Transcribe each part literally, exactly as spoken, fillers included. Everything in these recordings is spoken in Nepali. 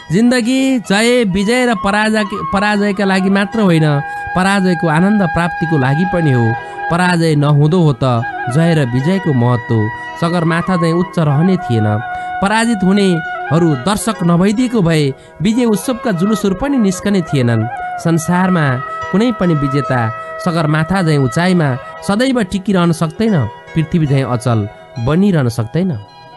जिन्दगी जय विजय र पराजय पराजयका लागि मात्र होइन, पराजयको आनन्द प्राप्तिको लागि पनि हो। पराजय नहुँदो हो त जय र विजयको महत्त्व सगरमाथा चाहिँ उच्च रहने थिएन। पराजित हुनेहरू दर्शक नभइदिएको भए विजय उत्सवका जुलुसहरू पनि निस्कने थिएनन्। संसारमा कुनै पनि विजेता सगरमाथा चाहिँ उचाइमा सदैव टिकिरहन सक्दैन, पृथ्वी चाहिँ अचल बनिरहन सक्दैन।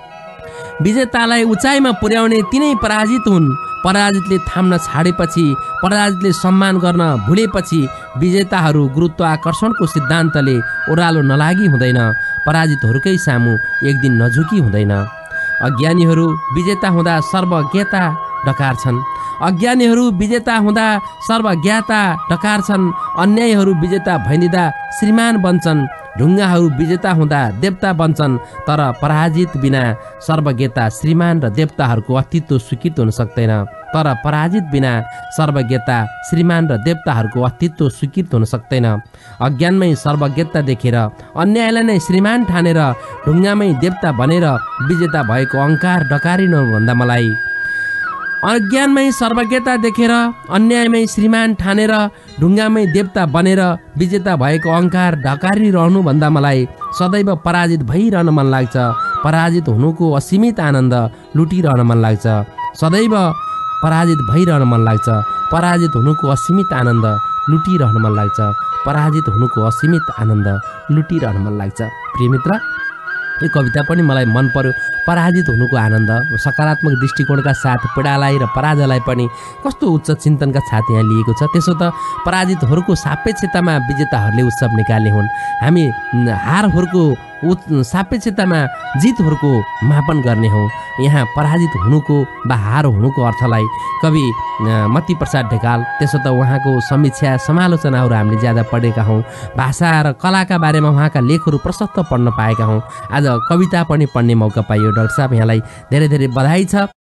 विजेतालाई उचाइमा पुर्याउने तिनै पराजित हुन्। पराजितले थाम्न छाडेपछि, पराजितले सम्मान गर्न भुलेपछि विजेताहरू गुरुत्वाकर्षणको सिद्धान्तले ओह्रालो नलागी हुँदैन, पराजितहरूकै सामु एक दिन नझुकी हुँदैन। अज्ञानीहरू विजेता हुँदा सर्वज्ञता डकार्छन्, अज्ञानीहरू विजेता हुँदा सर्वज्ञता डकार्छन्, अन्यायहरू विजेता भइदिँदा श्रीमान बन्छन्, ढुङ्गाहरू विजेता हुँदा देवता बन्छन्। तर पराजित बिना सर्वज्ञता श्रीमान र देवताहरूको अस्तित्व स्वीकृत हुन सक्दैन। तर पराजित बिना सर्वज्ञता श्रीमान र देवताहरूको अस्तित्व स्वीकृत हुन सक्दैन। अज्ञानमै सर्वज्ञता देखेर अन्यायलाई नै श्रीमान ठानेर ढुङ्गामै देवता बनेर विजेता भएको अहङ्कार डकारिनु भन्दा मलाई, अज्ञानमै सर्वज्ञता देखेर अन्यायमै श्रीमान ठानेर ढुङ्गामै देवता बनेर विजेता भएको अहङ्कार ढकारिरहनु भन्दा मलाई सदैव पराजित भइरहन मन लाग्छ। पराजित हुनुको असीमित आनन्द लुटिरहन मन लाग्छ। सदैव पराजित भइरहन मन लाग्छ। पराजित हुनुको असीमित आनन्द लुटिरहन मन लाग्छ। पराजित हुनुको असीमित आनन्द लुटिरहन मन लाग्छ। प्रिय मित्र, यो कविता पनि मलाई मन पर्यो। पराजित हुनुको आनन्द सकारात्मक दृष्टिकोणका साथ पीडालाई र पराजयलाई पनि कस्तो उच्च चिन्तनका साथ यहाँ लिएको छ। त्यसो त पराजितहरूको सापेक्षतामा विजेताहरूले उत्सव निकाल्ने हुन्। हामी हारहरूको सापेक्षतामा जितहरूको मापन गर्ने हौँ। यहाँ पराजित हुनुको वा हार हुनुको अर्थलाई कवि मती प्रसाद ढकाल, त्यसो त उहाँको समीक्षा समालोचनाहरू हामीले ज्यादा पढेका हौँ। भाषा र कलाका बारेमा उहाँका लेखहरू प्रशस्त पढ्न पाएका हौँ। आज कविता पनि पढ्ने मौका पाइयो। डाक्टर साहब, यहाँलाई धेरै धेरै बधाई छ।